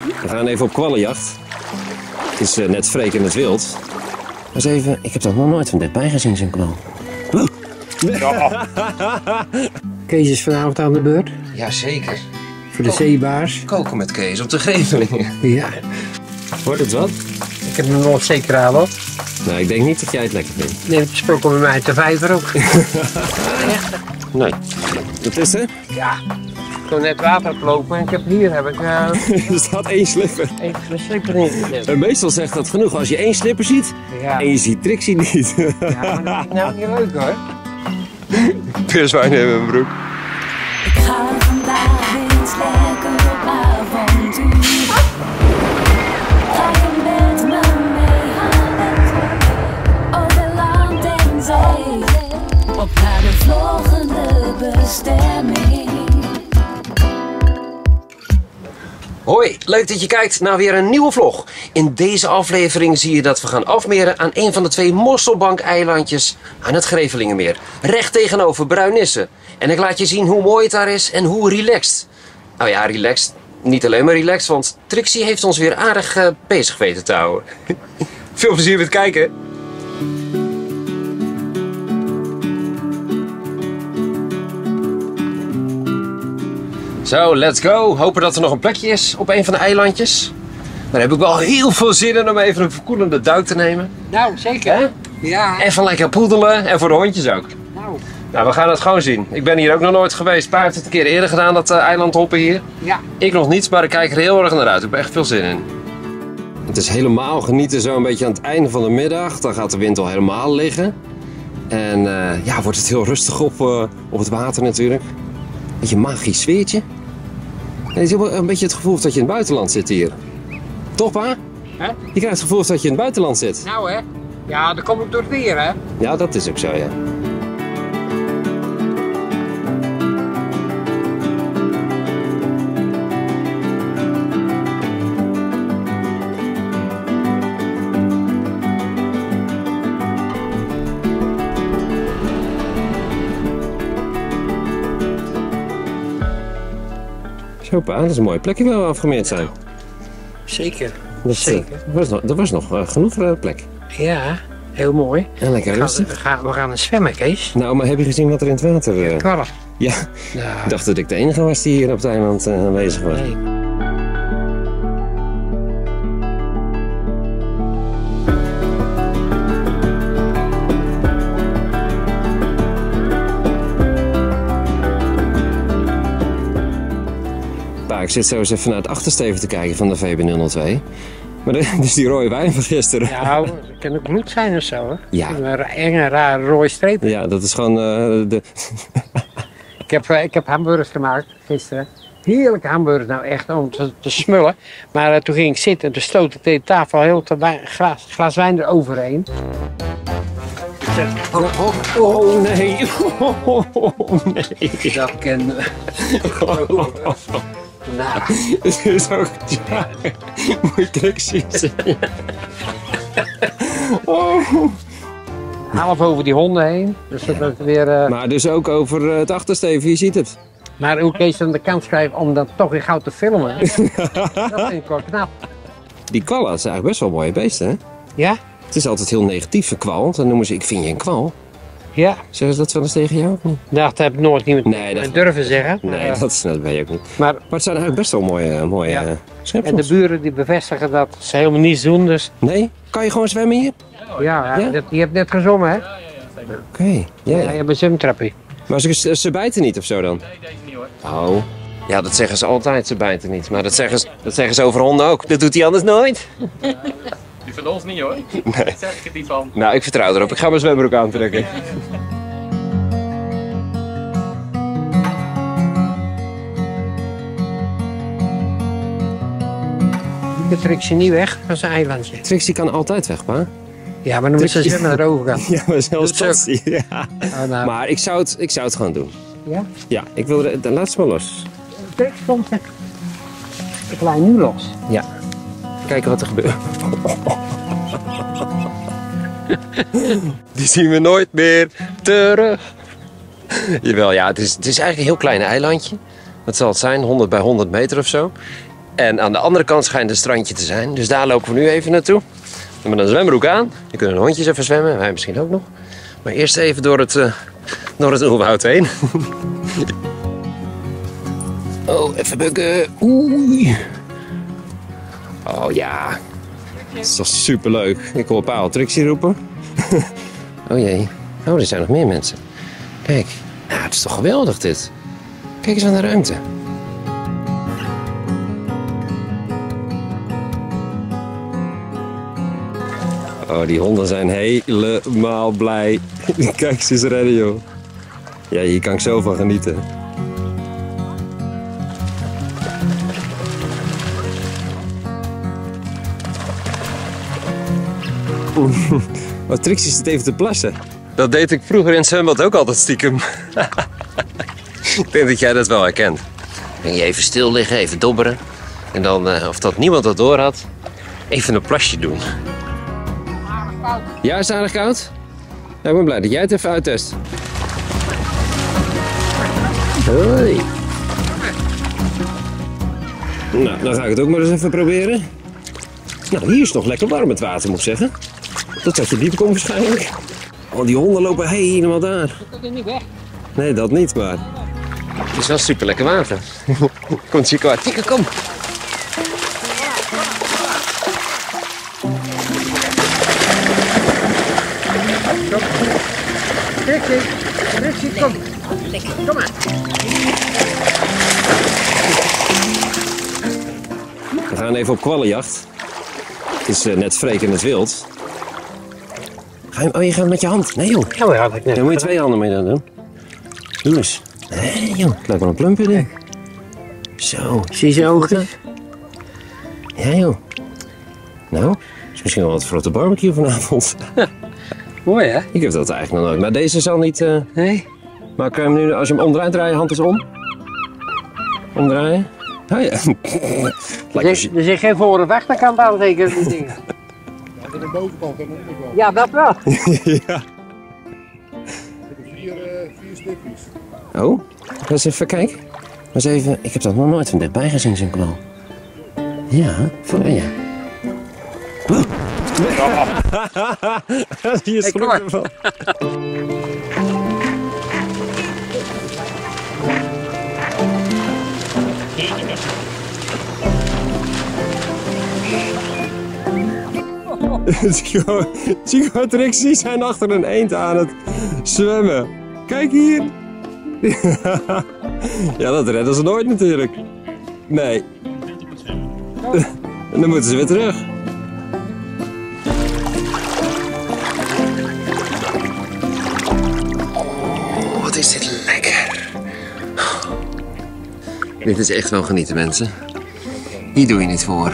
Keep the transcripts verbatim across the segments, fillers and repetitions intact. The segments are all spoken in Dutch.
We gaan even op kwallenjacht. Het is uh, net freek in het wild. Maar eens even, ik heb dat nog nooit van dichtbij gezien, zo'n kwal. Oh. Ja. Kees is vanavond aan de beurt. Jazeker. Voor de zeebaars. Koken met Kees op de Grevelingen. Ja. Wordt het wat? Ik heb hem nog zeker aan hoor. Nou, ik denk niet dat jij het lekker vindt. Nee, het sprokkel bij mij uit de vijver ook. Nee. Wat is er? Ja. Ik kon net water oplopen en ik heb hier heb ik, uh, er staat één slipper. één slipper in gezet. En meestal zegt dat genoeg als je één slipper ziet Ja. en je ziet Trixie niet. Ja, maar dat is nou niet leuk hoor. Peerswijn in mijn broek. Ik ga vandaag eens lekker op avontuur. Ga je met me mee over land en zee, op naar de volgende bestemming. Hoi, leuk dat je kijkt naar weer een nieuwe vlog. In deze aflevering zie je dat we gaan afmeren aan een van de twee mosselbank-eilandjes aan het Grevelingenmeer. Recht tegenover Bruinisse. En ik laat je zien hoe mooi het daar is en hoe relaxed. Nou ja, relaxed. Niet alleen maar relaxed, want Trixie heeft ons weer aardig uh, bezig weten te houden. Veel plezier met het kijken. Zo, let's go. Hopen dat er nog een plekje is op een van de eilandjes. Daar heb ik wel heel veel zin in om even een verkoelende duik te nemen. Nou, zeker. Hè? Ja. Even lekker poedelen en voor de hondjes ook. Nou. Nou, we gaan het gewoon zien. Ik ben hier ook nog nooit geweest. Pa heeft het een keer eerder gedaan, dat uh, eilandhoppen hier. Ja. Ik nog niet, maar ik kijk er heel erg naar uit. Ik heb echt veel zin in. Het is helemaal genieten zo een beetje aan het einde van de middag. Dan gaat de wind al helemaal liggen. En uh, ja, wordt het heel rustig op, uh, op het water natuurlijk. Beetje een magisch sfeertje. En je hebt een beetje het gevoel dat je in het buitenland zit hier. Toch, pa? Hè? Je krijgt het gevoel dat je in het buitenland zit. Nou hè. Ja, dat komt door het weer hè. Ja, dat is ook zo, ja. Zo pa, dat is een mooie plekje waar we afgemeerd zijn. Zeker. Dat, Zeker. Uh, was nog, er was nog uh, genoeg uh, plek. Ja, heel mooi. En lekker we rustig. Gaan, we, gaan, we gaan eens zwemmen, Kees. Nou, maar heb je gezien wat er in het water... Uh... Kwallen. Ja, Nou. ik dacht dat ik de enige was die hier op het eiland uh, aanwezig was. Nee. Pa, ik zit zo eens even naar het achtersteven te kijken van de V B nul nul twee. Maar de, dus die rode wijn van gisteren. Nou, dat kan ook bloed zijn of zo hoor. Ja. Een enge, rare rode streep. Ja, dat is gewoon uh, de... Ik heb, ik heb hamburgers gemaakt gisteren. Heerlijke hamburgers, nou echt om te, te smullen. Maar uh, toen ging ik zitten en toen stoot ik de tafel heel te wijn, glas, glas wijn eroverheen. Oh, oh, oh nee. Oh nee. Dat ken. Nou. Het is ook... Ja, mooi Trixie. Oh. Half over die honden heen. Dus dat het weer. Uh... Maar dus ook over uh, het achtersteven, je ziet het. Maar hoe Kees aan de kant schrijft om dat toch weer gauw te filmen. Dat vind ik wel knap. Die kwallen zijn eigenlijk best wel mooie beesten, hè? Ja? Het is altijd heel negatief, een kwal. Dan noemen ze, ik vind je een kwal. Ja. Zeggen ze dat wel eens tegen jou of niet? Nou, dat heb ik nooit niet Nee, dat... durven zeggen. Nee, uh, dat, dat weet je ook niet. Maar, maar het zijn eigenlijk best wel mooie, mooie ja. uh, En schepsels. de buren die bevestigen dat ze helemaal niets doen, dus... Nee? Kan je gewoon zwemmen hier? Ja, ja, Ja? Dat, je hebt net gezongen, hè? Oké, okay. ja, Ja, ja. je hebt een zwemtrappie. Maar ze, ze bijten niet of zo dan? Nee, deze niet hoor. Oh. Ja, dat zeggen ze altijd, ze bijten niet. Maar dat zeggen ze, dat zeggen ze over honden ook. Dat doet hij anders nooit. Die van ons niet hoor. Nee. Daar zeg ik het niet van. Nou, ik vertrouw erop. Ik ga mijn zwembroek aantrekken. De Trixie niet weg, dat is een eilandje. Trixie kan altijd weg, pa. Ja, maar dan moet ze Trixie- zwemmen naar de overkant. Ja, maar zelfs Doet dat ze zie je. Ja. Oh, nou. Maar ik zou, het, ik zou het gewoon doen. Ja? Ja, ik wil er, dan laat ze maar los. Trixie komt er. Ik laat nu los. Ja. Kijken wat er gebeurt. Die zien we nooit meer terug. Jawel, ja, het is, het is eigenlijk een heel klein eilandje. Wat zal het zijn? honderd bij honderd meter of zo. En aan de andere kant schijnt een strandje te zijn. Dus daar lopen we nu even naartoe. We hebben een zwembroek aan. Dan kunnen de hondjes even zwemmen. Wij misschien ook nog. Maar eerst even door het, uh, door het oerwoud heen. Oh, even bukken. Oei. Oh ja. Dat is toch superleuk. Ik hoor Paal Trixie roepen. Oh jee. Oh, er zijn nog meer mensen. Kijk. Nou, het is toch geweldig dit. Kijk eens aan de ruimte. Oh, die honden zijn helemaal blij. Kijk, ze is rennen, joh. Ja, hier kan ik zo van genieten. Wat Trixie zit even te plassen. Dat deed ik vroeger in het zwembad ook altijd stiekem. Ik denk dat jij dat wel herkent. En je even stil liggen, even dobberen. En dan, uh, of dat niemand dat door had, even een plasje doen. Ja, is het aardig koud? Ja, ik ben blij dat jij het even uittest. Hoi. Nou, dan ga ik het ook maar eens even proberen. Nou, hier is nog lekker warm het water, moet ik zeggen. Dat zat je diep komt waarschijnlijk. Oh, die honden lopen helemaal daar. Dat is niet weg. Nee, dat niet, maar... Het is wel super lekker water. Kom, Chico, Chico, kom. Trixie, Trixie, kom. Kom maar. We gaan even op kwallenjacht. Het is uh, net freek in het wild. Ga je, oh, je gaat met je hand? Nee, joh. Ja, maar had ik net. Daar moet je twee handen mee dan doen. Doe eens. Nee, joh. Het lijkt wel een plumpje. Zo. Zie je zijn ogen? Ja, joh. Nou, is misschien wel wat voor op de barbecue vanavond. Mooi, hè? Ik heb dat eigenlijk nog nooit. Maar deze zal niet... Uh... Nee. Maar kan je hem nu, als je hem omdraait, draai je hand eens om. Omdraaien. Oh ja. Er zit, er zit geen voor- of achterkant aan zeker, die dingen. Aan de bovenkant, dat moet ik wel. Ja, dat wel. Ja. Vier, uh, vier stipjes. Oh, eens even kijken. Eens even, ik heb dat nog nooit van dichtbij gezien, zo'n kwal. Ja, voor ja. Oh. Hier is Hey, ervan. Chico, Chico en Trixie zijn achter een eend aan het zwemmen. Kijk hier. Ja, dat redden ze nooit natuurlijk. Nee. En dan moeten ze weer terug. Oh, wat is dit lekker. Dit is echt wel genieten, mensen. Hier doe je niet voor.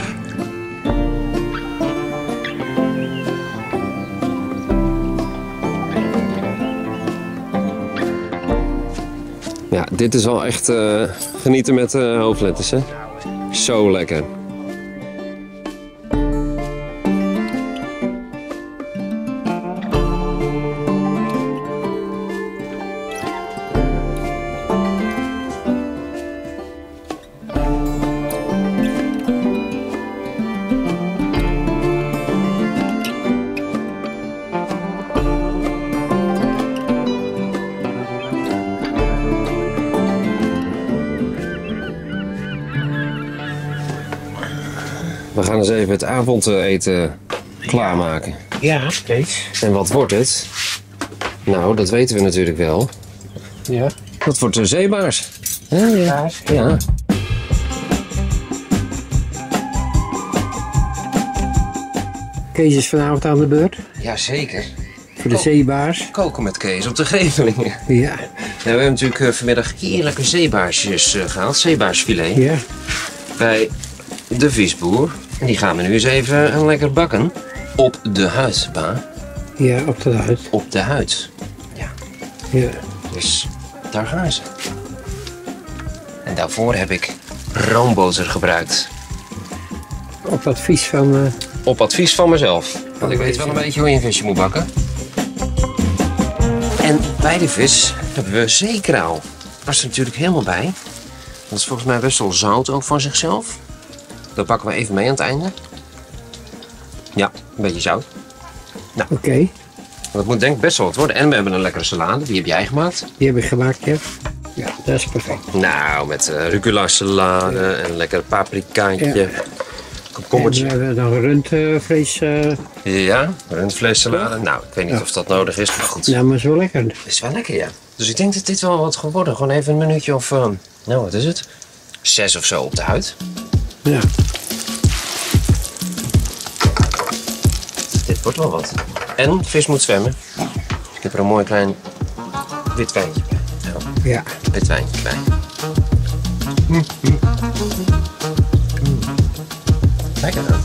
Ja, dit is wel echt uh, genieten met uh, hoofdletters, hè. Zo lekker. We gaan eens even het avondeten klaarmaken. Ja, Kees. En wat wordt het? Nou, dat weten we natuurlijk wel. Ja. Dat wordt een zeebaars. Ja, ja. Ja. Kees is vanavond aan de beurt. Jazeker. Voor de zeebaars. Koken met Kees op de Grevelingen. Ja. Ja, we hebben natuurlijk uh, vanmiddag heerlijke zeebaarsjes uh, gehaald. Zeebaarsfilet. Ja. Bij de visboer. En die gaan we nu eens even uh, lekker bakken. Op de huid, pa. Ja, op de huid. Op de huid. Ja. Ja. Dus daar gaan ze. En daarvoor heb ik roomboter gebruikt. Op advies van... Uh... Op advies van mezelf. Want ik weet wel een beetje hoe je een visje moet bakken. En bij de vis hebben we zeekraal. Dat is er natuurlijk helemaal bij. Dat is volgens mij best wel zout ook van zichzelf. Dat pakken we even mee aan het einde. Ja, een beetje zout. Oké, okay. Dat moet denk ik best wel wat worden. En we hebben een lekkere salade, die heb jij gemaakt. Die heb ik gemaakt, ja. Ja, dat is perfect. Nou, met uh, rucola salade ja. en een lekker paprikaantje. Ja. Komkommertje. En we hebben nog rundvlees. Uh... Ja, rundvleessalade. Nou, ik weet niet ja. of dat nodig is, maar goed. Ja, maar is wel lekker. Het is wel lekker, ja. Dus ik denk dat dit wel wat geworden. Gewoon even een minuutje of, uh, nou wat is het? Zes of zo op de huid. Ja. Dit wordt wel wat. En vis moet zwemmen. Dus ik heb er een mooi klein wit wijntje bij. Ja. Ja. Wit wijntje bij. Mm, mm. Mm. Lekker dan.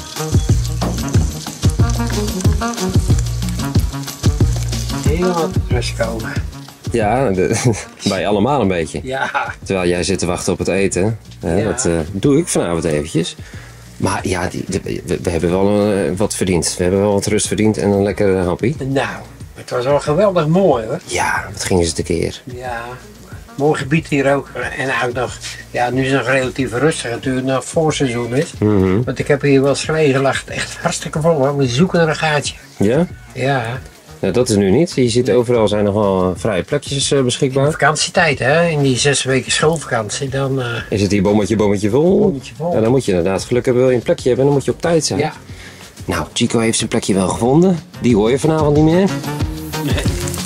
Heel wat rust komen. Ja, de, bij allemaal een beetje. Ja. Terwijl jij zit te wachten op het eten. Hè, ja. Dat uh, doe ik vanavond eventjes. Maar ja, die, de, we, we hebben wel uh, wat verdiend. We hebben wel wat rust verdiend en een lekkere happy. Nou, het was wel geweldig mooi hoor. Ja, wat gingen ze tekeer. Ja, mooi gebied hier ook. En ook nog, ja, nu is het nog relatief rustig natuurlijk, nog voorseizoen is. Mm-hmm. Want ik heb hier wel eens gelegen, lag het echt hartstikke vol hoor. We zoeken naar een gaatje. Ja? Ja. Nou, dat is nu niet. Je ziet overal zijn nog wel vrije plekjes uh, beschikbaar. In vakantietijd, hè? In die zes weken schoolvakantie, dan... Uh... Is het hier bommetje, bommetje vol? Bommetje vol. Ja, dan moet je inderdaad geluk hebben, wil je een plekje hebben, dan moet je op tijd zijn. Ja. Nou, Chico heeft zijn plekje wel gevonden. Die hoor je vanavond niet meer. Nee.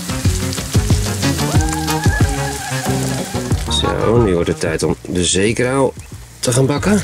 Zo, nu wordt het tijd om de zeekraal te gaan bakken.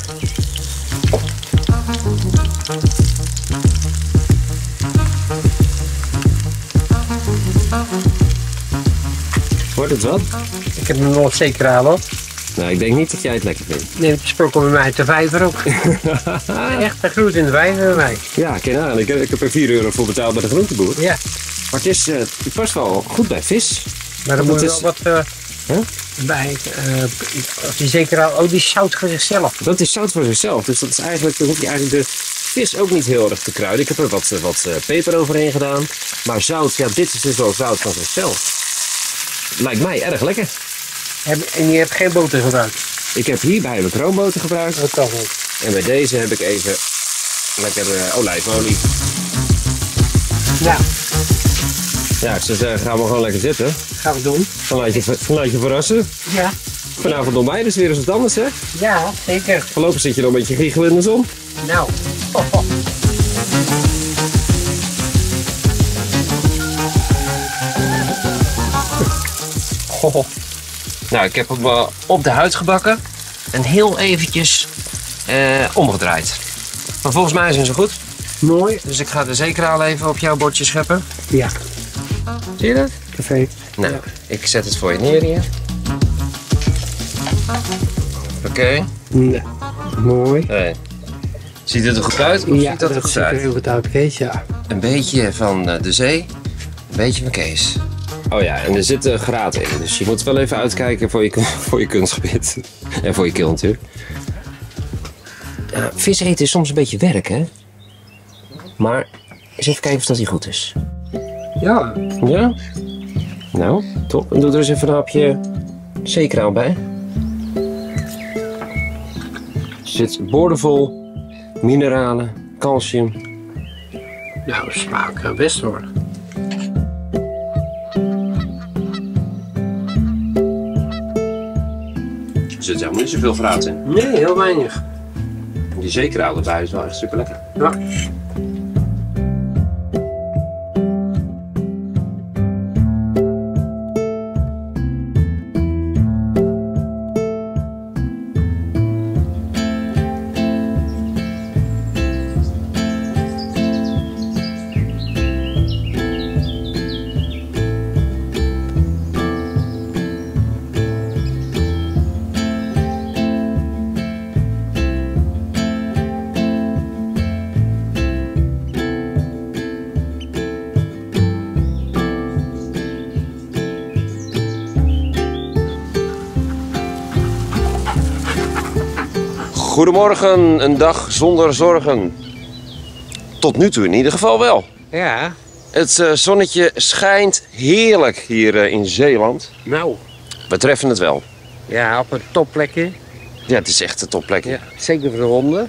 Wordt het wat? Ik heb hem nog zeker aan hoor. Nou, ik denk niet dat jij het lekker vindt. Nee, het sprokkel bij mij uit de vijver ook. Echt een groet in de vijver bij mij. Ja, ken je aan. Ik, ik heb er vier euro voor betaald bij de groenteboer. Ja. Maar het, is, uh, het past wel goed bij vis. Maar dan moet je is... wel wat uh, huh? bij. Uh, die zeker al, oh, die is zout voor zichzelf. Dat is zout voor zichzelf. Dus dat is eigenlijk, dan hoef je eigenlijk de vis ook niet heel erg te kruiden. Ik heb er wat, wat uh, peper overheen gedaan. Maar zout, ja, dit is dus wel zout van zichzelf. Lijkt mij erg lekker. En je hebt geen boter gebruikt? Ik heb hierbij heb ik roomboter gebruikt. Dat kan ook. En bij deze heb ik even lekker uh, olijfolie. Ja. Ja, ik zou zeggen, gaan we gewoon lekker zitten. Gaan we doen. Dan laat je, dan laat je verrassen. Ja. Vanavond door mij, dus weer eens wat anders, hè? Ja, zeker. Voorlopig zit je nog een beetje giechelen in de zon. Nou. Oh, oh. Oh. Nou, ik heb hem uh, op de huid gebakken en heel eventjes uh, omgedraaid. Maar volgens mij zijn ze goed. Mooi. Dus ik ga de zeekraal even op jouw bordje scheppen. Ja. Zie je dat? Perfect. Nou, ja. Ik zet het voor je neer hier. Oké. Okay. Ja. Mooi. Hey. Ziet het er goed uit? Of ja, ziet dat er goed ziet er heel goed uit, Kees, ja. Een beetje van uh, de zee, een beetje van Kees. Oh ja, en er zitten graten in, dus je moet wel even uitkijken voor je, voor je kunstgebied. En voor je keel natuurlijk. Uh, vis eten is soms een beetje werk, hè? Maar eens even kijken of dat hier goed is. Ja. Ja? Nou, top. En doe er eens even een hapje zeekraal bij. Er zit boordevol mineralen, calcium. Nou, smaak best hoor. Er zit helemaal niet zoveel graat in. Nee, heel weinig. Die zeekraal erbij is wel echt super lekker. Ja. Goedemorgen, een dag zonder zorgen. Tot nu toe in ieder geval wel. Ja. Het uh, zonnetje schijnt heerlijk hier uh, in Zeeland. Nou. We treffen het wel. Ja, op een topplekje. Ja, het is echt een topplekje. Ja, zeker voor de honden.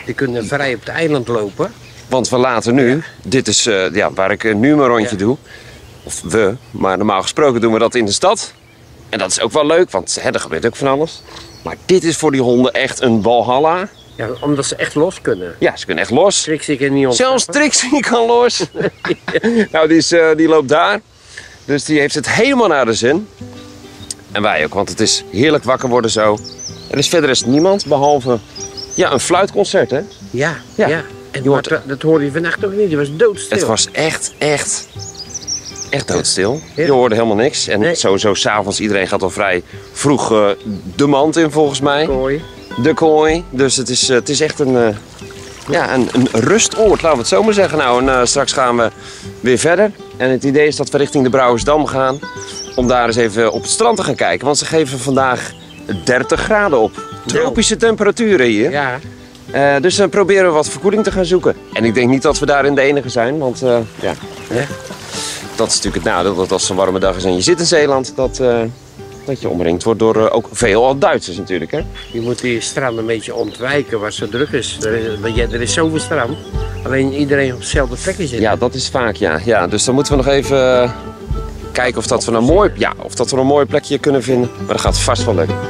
Die kunnen vrij op het eiland lopen. Want we laten nu, dit is uh, ja, waar ik uh, nu mijn rondje Ja. doe. Of we, maar normaal gesproken doen we dat in de stad. En dat is ook wel leuk, want hè, er gebeurt ook van alles. Maar dit is voor die honden echt een walhalla. Ja, omdat ze echt los kunnen. Ja, ze kunnen echt los. Trixie kan niet ontsnappen. Zelfs Trixie kan los. Nou, die, is, uh, die loopt daar. Dus die heeft het helemaal naar de zin. En wij ook, want het is heerlijk wakker worden zo. Er is verder is niemand, behalve ja, een fluitconcert, hè? Ja, Ja. ja. En Je hoort- dat, dat hoorde je vannacht ook niet. Die was doodstil. Het was echt, echt, echt doodstil. Ja. Je hoorde helemaal niks. En Nee. sowieso s'avonds, iedereen gaat al vrij vroeg uh, de mand in volgens mij. Kooi. De kooi. Dus het is, uh, het is echt een, uh, ja, een, een rustoord, laten we het zo maar zeggen. Nou, en uh, straks gaan we weer verder. En het idee is dat we richting de Brouwersdam gaan. Om daar eens even op het strand te gaan kijken. Want ze geven vandaag dertig graden op. Tropische temperaturen hier. Ja. Uh, dus dan proberen we wat verkoeling te gaan zoeken. En ik denk niet dat we daarin de enige zijn, want uh, ja, Ja. dat is natuurlijk het nadeel dat als het een warme dag is en je zit in Zeeland, dat, uh, dat je omringd wordt door uh, ook veelal Duitsers natuurlijk. Hè? Je moet die strand een beetje ontwijken waar het zo druk is. Er is, want ja, er is zoveel strand. Alleen iedereen op dezelfde plekje zit. Ja, dat is vaak ja. ja. Dus dan moeten we nog even uh, kijken of dat, we een mooi, ja, of dat we een mooi plekje kunnen vinden. Maar dat gaat vast wel lukken.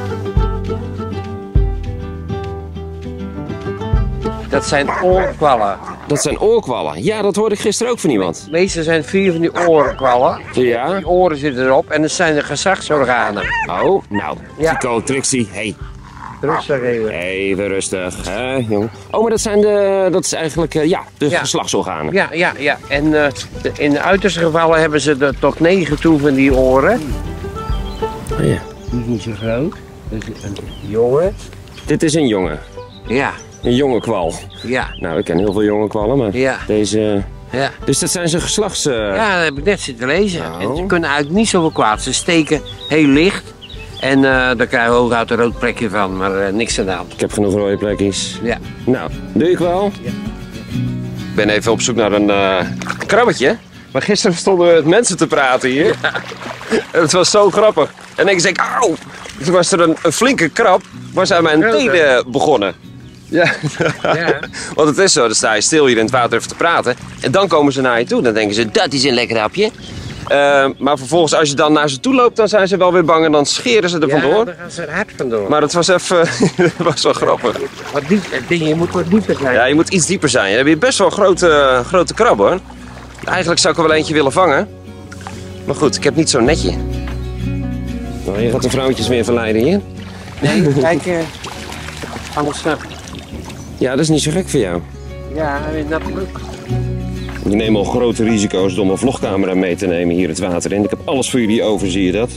Dat zijn oorkwallen. Dat zijn oorkwallen. Ja, dat hoorde ik gisteren ook van iemand. Meestal zijn vier van die oorkwallen. Ja. Die oren zitten erop en dat zijn de gezagsorganen. Oh, nou. Ja. Tico, Trixie, hey. Rustig even. Even rustig, hè, jongen. Oh, maar dat zijn de, dat is eigenlijk, uh, ja, de Ja. geslachtsorganen. Ja, ja, ja. En eh, de- in de uiterste gevallen hebben ze er tot negen toe van die oren. Oh, ja. Die is niet zo groot. Dat is een jongen. Dit is een jongen. Ja, Een jonge kwal. ja, Nou, ik ken heel veel jonge kwallen, maar Ja. deze... ja. Dus dat zijn zijn geslachts... uh, Ja, dat heb ik net zitten lezen. Oh. En ze kunnen eigenlijk niet zoveel kwaad. Ze steken heel licht. En eh daar krijgen we hooguit een rood plekje van, maar eh, niks aan de hand. Ik heb genoeg rode plekjes. Ja. Nou, doe ik wel. Ja. Ik ben even op zoek naar een uh, krabbetje. Maar gisteren stonden we met mensen te praten hier. En het was zo grappig. En ik zei, auw! Toen was er een, een flinke krab. Was aan mijn Grote. tenen begonnen. Ja. Ja. Want het is zo, dan sta je stil hier in het water even te praten. En dan komen ze naar je toe. Dan denken ze, dat is een lekker hapje. Uh, maar vervolgens, als je dan naar ze toe loopt, dan zijn ze wel weer bang en dan scheren ze er Ja, vandoor. daar gaan ze er hard vandoor. Maar het was even, dat was wel grappig. Wat diep, het ding, je moet wat dieper zijn. Ja, je moet iets dieper zijn. Je hebt hier best wel grote, grote krab hoor. Eigenlijk zou ik er wel eentje willen vangen. Maar goed, ik heb niet zo'n netje. Nou, je gaat de vrouwtjes weer verleiden hier. Nee, kijk, eh, anders snap. Ja, dat is niet zo gek voor jou. Ja, dat lukt. Je neemt al grote risico's door mijn vlogcamera mee te nemen hier het water in. Ik heb alles voor jullie over, zie je dat?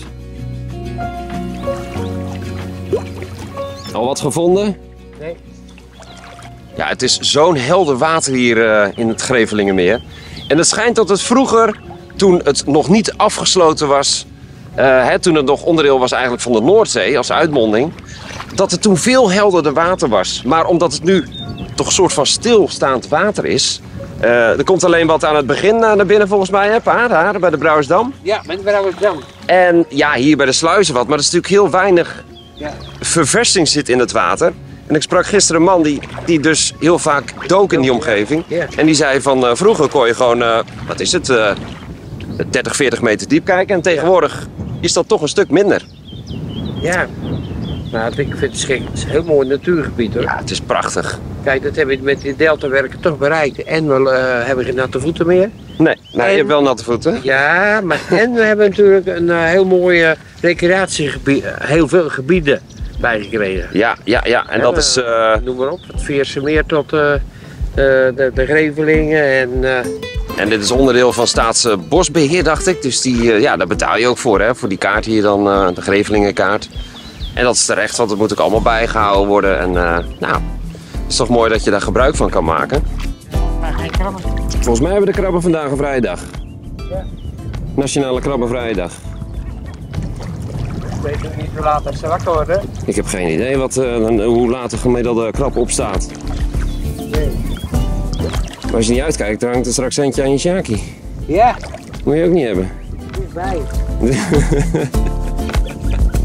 Al wat gevonden? Nee. Ja, het is zo'n helder water hier uh, in het Grevelingenmeer. En het schijnt dat het vroeger, toen het nog niet afgesloten was, uh, hè, toen het nog onderdeel was eigenlijk van de Noordzee als uitmonding, dat het toen veel helderder water was. Maar omdat het nu toch een soort van stilstaand water is, uh, er komt alleen wat aan het begin uh, naar binnen volgens mij, hè, Pa, daar bij de Brouwersdam. Ja, met Brouwersdam. En ja, hier bij de sluizen wat, maar er is natuurlijk heel weinig Ja. verversing zit in het water. En ik sprak gisteren een man die, die dus heel vaak dook in die omgeving. Ja. En die zei van uh, vroeger kon je gewoon, uh, wat is het, uh, dertig, veertig meter diep kijken. En tegenwoordig is dat toch een stuk minder. Ja. Nou, ik vind het schik. Het is een heel mooi natuurgebied hoor. Ja, het is prachtig. Kijk, dat hebben we met die deltawerken toch bereikt. En we uh, hebben geen natte voeten meer. Nee, nou, En- je hebt wel natte voeten. Ja, maar en we hebben natuurlijk een uh, heel mooi uh, recreatiegebied, uh, heel veel gebieden bijgekregen. Ja, ja, ja. En Ja, dat is... uh, Noem maar op, het Veerse Meer tot uh, uh, de, de Grevelingen en... Uh, En dit is onderdeel van Staatsbosbeheer, dacht ik. Dus die, uh, ja, daar betaal je ook voor, hè. Voor die kaart hier dan, uh, de Grevelingenkaart. En dat is terecht, want dat moet ook allemaal bijgehouden worden. En uh, nou, het is toch mooi dat je daar gebruik van kan maken. maar geen krabben. Volgens mij hebben de krabben vandaag een vrije dag. Ja. Nationale Krabbenvrije Dag. Ik weet ook niet hoe laat ze wakker worden. Ik heb geen idee wat, uh, dan- hoe laat de gemiddelde krab opstaat. Nee. Maar als je niet uitkijkt, dan hangt er straks eentje aan je sjaki. Ja, Moet je ook niet hebben. niet bij.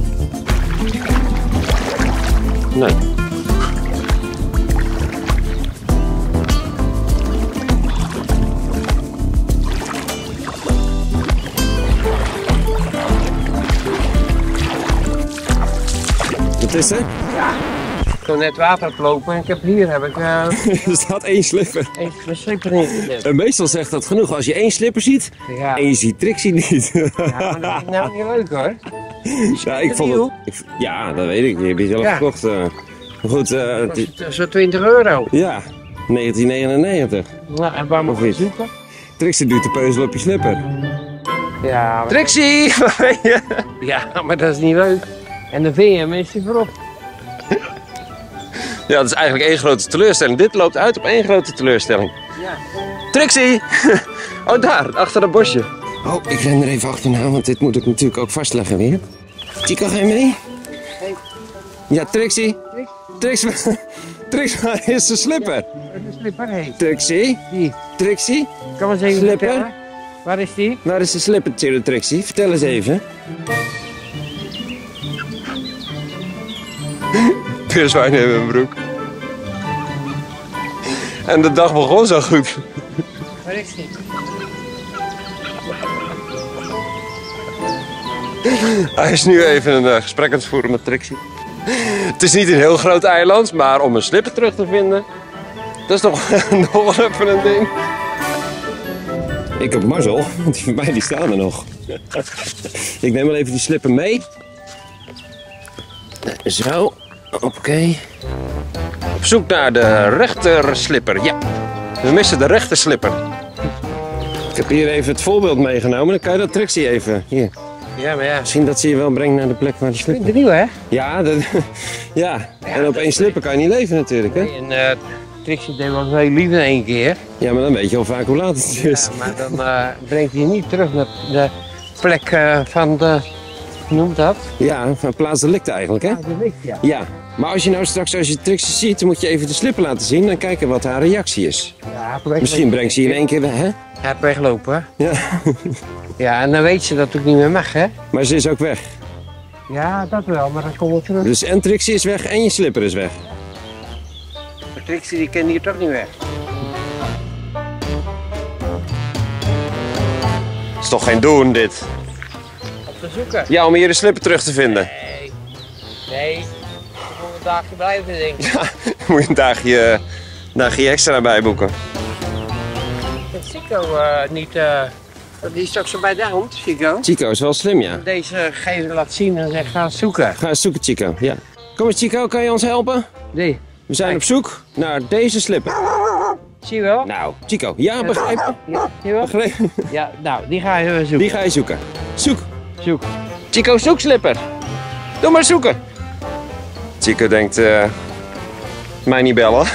Nee. Wat is er? Ik kon net water oplopen en ik heb hier heb ik uh, Er staat één slipper. één slipper ingezet. En meestal zegt dat genoeg als je één slipper ziet Ja. en je ziet Trixie niet. Ja, maar dat is nou niet leuk hoor. Ja, ik vond het, ik, ja, dat weet ik. Je hebt die zelf Ja. gekocht. uh. Maar goed, uh, Dat die- is Zo'n twintig euro. ja, negentien negenennegentig. Nou, en waar moet Of je niet? zoeken? Trixie doet de peuzel op je slipper. Ja, maar, Trixie, waar ben je? ja, maar dat is niet leuk. En de V M is die voorop. Ja, dat is eigenlijk één grote teleurstelling. Dit loopt uit op één grote teleurstelling. Ja. Trixie! Oh, daar, achter dat bosje. Oh, ik ren er even achterna, want dit moet ik natuurlijk ook vastleggen weer. Chico, ga je mee? Nee. Ja, Trixie. Trixie, Trixie, waar is de slipper? De slipper heet. Trixie, Die. Trixie, Kan maar eens even Slipper? vertellen. Waar is die? waar is de slipper, Trixie? Vertel eens even. Peerswijn in mijn broek. En de dag begon zo goed. Waar is die? Hij is nu even een uh, gesprek aan het voeren met Trixie. Het is niet een heel groot eiland, maar om een slipper terug te vinden, dat is toch nog even een ding. Ik heb mazzel, want die van mij die staan er nog. Ik neem wel even die slipper mee. Zo, oké. Op zoek naar de rechter slipper, ja. We missen de rechter slipper. Ik heb hier even het voorbeeld meegenomen, dan kan je dat Trixie even... Hier. Ja, maar ja. Misschien dat ze je wel brengt naar de plek waar de slipper... De nieuwe hè? Ja, dat, ja. En op één slipper kan je niet leven natuurlijk, hè? En uh, Trixie deed wel heel lief in één keer. Ja, maar dan weet je al vaak hoe laat het is. Ja, maar dan uh, brengt hij niet terug naar de plek uh, van de... Hoe noemt dat? Ja, van plaats delicte eigenlijk, hè? Ja, de licht, ja. Ja. Maar als je nou straks, als je Trixie ziet, dan moet je even de slipper laten zien en kijken wat haar reactie is. Ja, Misschien brengt ze je in één keer weg, hè? Hij heeft weglopen. Ja. Ja, en dan weet ze dat het ook niet meer mag, hè? Maar ze is ook weg. Ja, dat wel, maar dan komen we terug. Dus en Trixie is weg en je slipper is weg. Maar Trixie die kent hier toch niet weg. Is toch geen doen, dit? Op te zoeken? Ja, om hier de slipper terug te vinden. Nee. Nee. Ik moet een dagje blijven, denk ik. Ja, moet je een dagje, dagje extra bij boeken. Dat Chico uh, niet... Uh, die is toch zo bij de hand, Chico? Chico is wel slim, ja. Deze geven laat zien en zegt ga zoeken. Ga eens zoeken, Chico. Ja. Kom eens, Chico, kan je ons helpen? Nee. We zijn op zoek naar deze slipper. Zie je wel? Nou, Chico, ja, begrijp. Ja, zie je wel? begrijp. Ja, nou, die ga je zoeken. Die ga je zoeken. Zoek. Zoek. Chico, zoek slipper. Doe maar zoeken. Chico denkt, uh, mij niet bellen.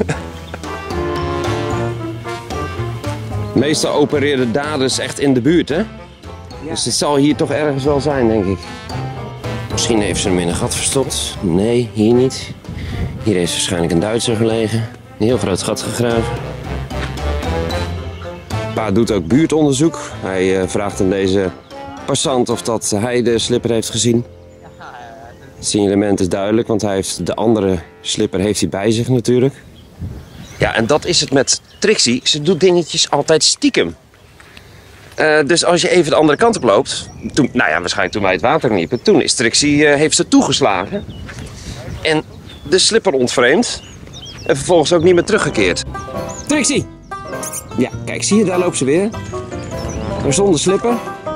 Meestal opereren daders echt in de buurt, hè? Dus het zal hier toch ergens wel zijn, denk ik. Misschien heeft ze hem in een gat verstopt. Nee, hier niet. Hier heeft waarschijnlijk een Duitser gelegen. Een heel groot gat gegraven. Pa doet ook buurtonderzoek. Hij uh, vraagt aan deze passant of dat hij de slipper heeft gezien. Het signalement is duidelijk, want hij heeft de andere slipper heeft hij bij zich natuurlijk. Ja, en dat is het met Trixie. Ze doet dingetjes altijd stiekem. Uh, dus als je even de andere kant op loopt... Toen, nou ja, waarschijnlijk toen wij het water liepen... Toen is Trixie, uh, heeft ze toegeslagen. En de slipper ontvreemd. En vervolgens ook niet meer teruggekeerd. Trixie! Ja, kijk, zie je, daar loopt ze weer. Maar zonder slipper.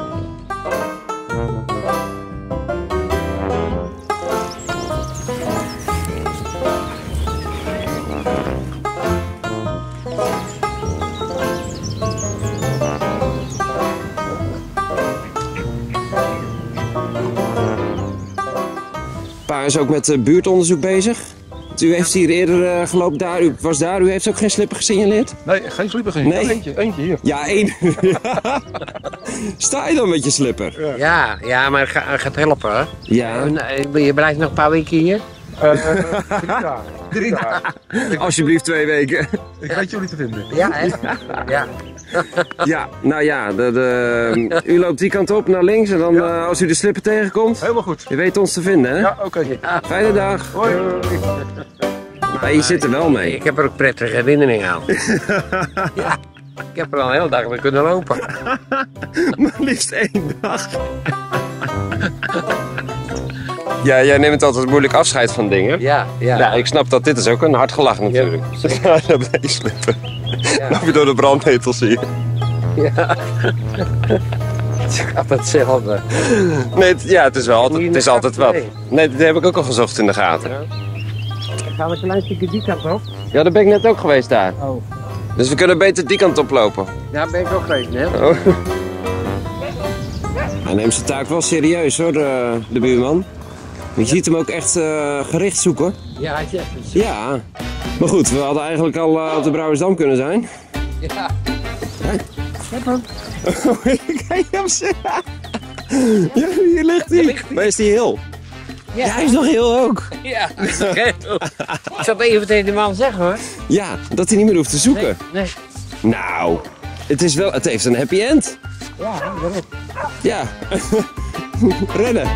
Pa is ook met uh, buurtonderzoek bezig. U heeft hier eerder uh, gelopen, daar, u was daar, u heeft ook geen slipper gesignaleerd? Nee, geen slipper gezien. Nee. Eentje, eentje hier. Ja, één. Sta je dan met je slipper? Ja, ja, maar het gaat, het gaat helpen, hè? Ja. Uh, je blijft nog een paar weken hier? Uh, drie dagen. Drie dagen. Alsjeblieft twee weken. Ik weet jullie te vinden. Ja, hè? Ja. Ja, nou ja, de, de, u loopt die kant op naar links en dan Ja. uh, als u de slipper tegenkomt, Helemaal goed. u weet ons te vinden, hè? Ja, oké. Ja. Fijne dag. Hoi. Maar je zit er wel mee. Ik heb er ook prettige herinneringen aan. Ja. Ik heb er al een hele dag mee kunnen lopen. Maar liefst één dag. Ja, jij neemt altijd moeilijk afscheid van dingen. Ja, ja. Nou, ik snap dat dit is ook een hard gelach natuurlijk. Ja, dat ben je slippen. Ja. Loop je door de brandnetels hier. Ja. Het is altijd hetzelfde. Nee, het, ja, het is wel altijd, het is altijd wat. Nee. Nee, dat heb ik ook al gezocht in de gaten. Ja. Gaan we een klein stukje die kant op? Ja, daar ben ik net ook geweest daar. Oh. Dus we kunnen beter die kant oplopen. Daar ben ik ook geweest, hè? Oh. Hij neemt zijn taak wel serieus hoor, de, de buurman. Je ziet hem ook echt uh, gericht zoeken. Ja, hij zegt het. Ja. Maar goed, we hadden eigenlijk al uh, op de Brouwersdam kunnen zijn. Ja. Hey. Heb hem. Kijk hem zitten. Ja, hier ligt hij. Maar is hij heel? Ja. Ja, hij is nog heel ook. Ja, ik zal het even tegen de man zeggen hoor. Ja, dat hij niet meer hoeft te zoeken. Nee, nee. Nou, het, is wel, het heeft een happy end. Ja, daarop. Ja, rennen.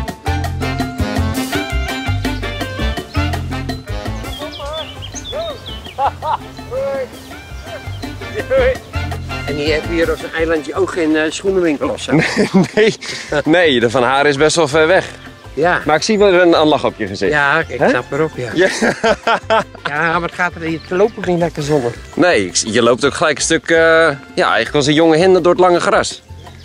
En die hebben hier op zijn eilandje ook geen uh, schoenenwinkel of zo. Nee, nee, de Van Haar is best wel ver weg. Ja. Maar ik zie wel een, een lach op je gezicht. Ja, ik Hè? snap erop, ja. Ja. Ja, maar het gaat er hier te lopen niet lekker zonnig. Nee, ik- je loopt ook gelijk een stuk, uh, ja, eigenlijk als een jonge hinder door het lange gras.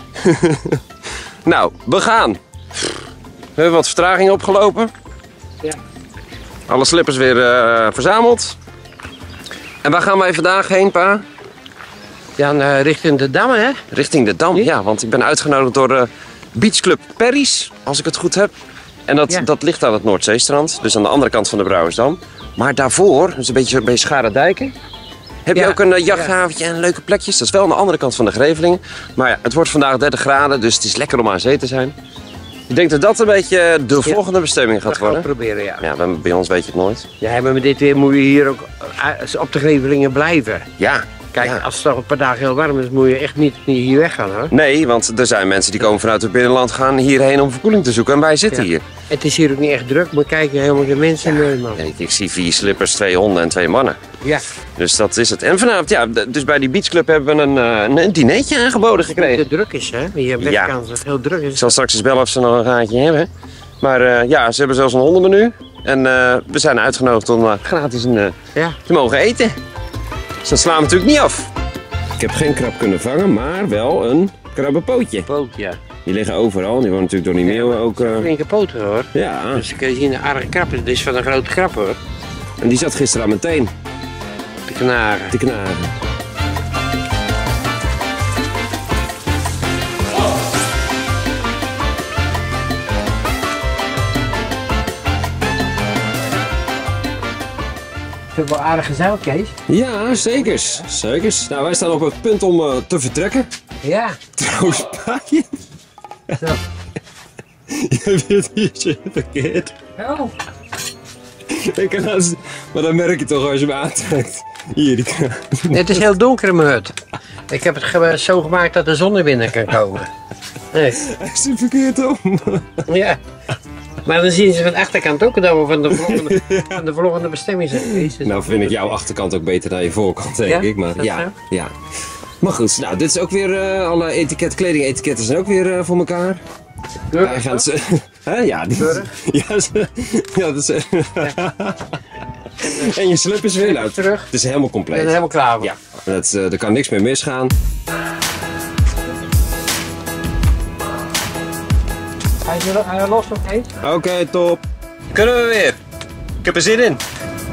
Nou, we gaan. We hebben wat vertraging opgelopen. Ja. Alle slippers weer uh, verzameld. En waar gaan wij vandaag heen, pa? Ja, uh, richting de Dam, hè? Richting de Dam, ja, want ik ben uitgenodigd door de Beach Club Perry's, als ik het goed heb. En dat, Ja. dat ligt aan het Noordzeestrand, dus aan de andere kant van de Brouwersdam. Maar daarvoor, dus een beetje bij Scharadijken, heb je Ja. ook een uh, jachthaventje en leuke plekjes. Dat is wel aan de andere kant van de Greveling. Maar ja, het wordt vandaag dertig graden, dus het is lekker om aan zee te zijn. Ik denk dat dat een beetje de volgende bestemming gaat Dat gaan we worden. proberen, ja. Ja, bij- bij ons weet je het nooit. Ja, maar met dit weer moet je hier ook uh, op de Grevelingen blijven. Ja. Kijk, ja. als het toch een paar dagen heel warm is, moet je echt niet, niet hier weggaan, hoor. Nee, want er zijn mensen die komen vanuit het binnenland gaan hierheen om verkoeling te zoeken. En wij zitten Ja. hier. Het is hier ook niet echt druk, maar kijk helemaal de mensen mee, man. Ik, ik zie vier slippers, twee honden en twee mannen. Ja, Dus dat is het. En vanavond, ja, d- dus bij die beachclub hebben we een, eh, een, een dinertje aangeboden gekregen. het druk is, hè? Je hebt best Ja. kans dat het heel druk Ik is. zal straks eens bellen of ze nog een gaatje hebben. Maar eh, ja, ze hebben zelfs een hondenmenu. En eh, we zijn uitgenodigd om uh, gratis een, uh, Ja. te mogen eten. Dus dat slaan we natuurlijk niet af. Ik heb geen krab kunnen vangen, maar wel een krabbenpootje. Poot, ja. Die liggen overal. Die worden natuurlijk door die meeuwen ook. eh, Flinke poten, hoor. ja, Dus dan kun je zien, een aardige krab. Dit is van een grote krab, hoor. en die zat gisteren aan mijn teen Te knagen. te knagen. Is het wel aardig gezellig, Kees? Ja, zekers. Zekers. Nou, wij staan op het punt om eh, te vertrekken. Ja. Trouwens, pa, je... Zo. je bent hier zo verkeerd. Oh. Ik kan als... Maar dan merk je toch als je me aantrekt. Hier, die kan... Het is heel donker in mijn hut. Ik heb het ge- zo gemaakt dat de zon er binnen kan komen. Nee. Hij is er verkeerd om. Ja. Maar dan zien ze van de achterkant ook dat we van de volgende, van de volgende bestemming zijn geweest. Nou vind ik jouw achterkant ook beter dan je voorkant, denk Ja? ik. Maar Is dat ja, zo? ja. Maar goed, nou, dit is ook weer... eh, alle etiket, kledingetiketten zijn ook weer eh, voor elkaar. Wij gaan ze... Hè? Ja, die... Ja, ze... ja, dat is... En je slip is weer nou. Terug. Het is helemaal Ik ben er compleet. helemaal klaar voor. Ja, dat, eh, er kan niks meer misgaan. Hij is er hij los nog eens. Oké, top. Kunnen we weer. Ik heb er zin in.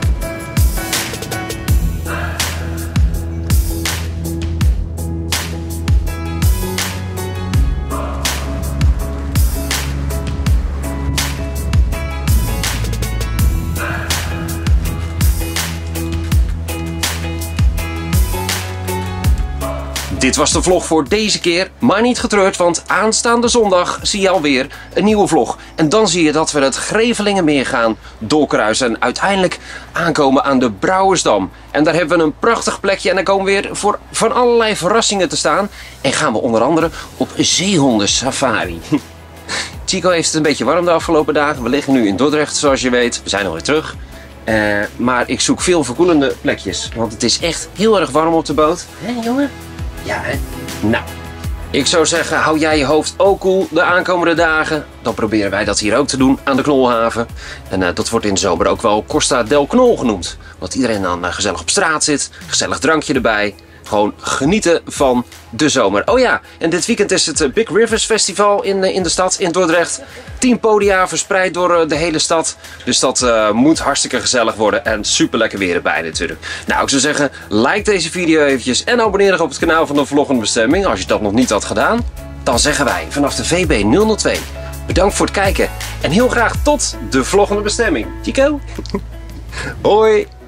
Dit was de vlog voor deze keer, maar niet getreurd, want aanstaande zondag zie je alweer een nieuwe vlog. En dan zie je dat we het Grevelingenmeer gaan doorkruisen en uiteindelijk aankomen aan de Brouwersdam. En daar hebben we een prachtig plekje en dan komen we weer voor van allerlei verrassingen te staan. En gaan we onder andere op zeehondensafari. Chico heeft het een beetje warm de afgelopen dagen. We liggen nu in Dordrecht, zoals je weet. We zijn alweer terug. Uh, maar ik zoek veel verkoelende plekjes, want het is echt heel erg warm op de boot. Hé jongen? Ja, hè? Nou, Ik zou zeggen, hou jij je hoofd ook koel de aankomende dagen. Dan proberen wij dat hier ook te doen aan de Knolhaven. En uh, dat wordt in de zomer ook wel Costa del Knol genoemd. Want iedereen dan uh, gezellig op straat zit, gezellig drankje erbij. Gewoon genieten van de zomer. Oh ja, en dit weekend is het Big Rivers Festival in, in de stad, in Dordrecht. Tien podia verspreid door de hele stad. Dus dat uh, moet hartstikke gezellig worden en super lekker weer erbij natuurlijk. Nou, ik zou zeggen, like deze video eventjes en abonneer je op het kanaal van de Vloggende Bestemming als je dat nog niet had gedaan. Dan zeggen wij vanaf de V B nul nul twee bedankt voor het kijken en heel graag tot de volgende bestemming. Chico? Hoi!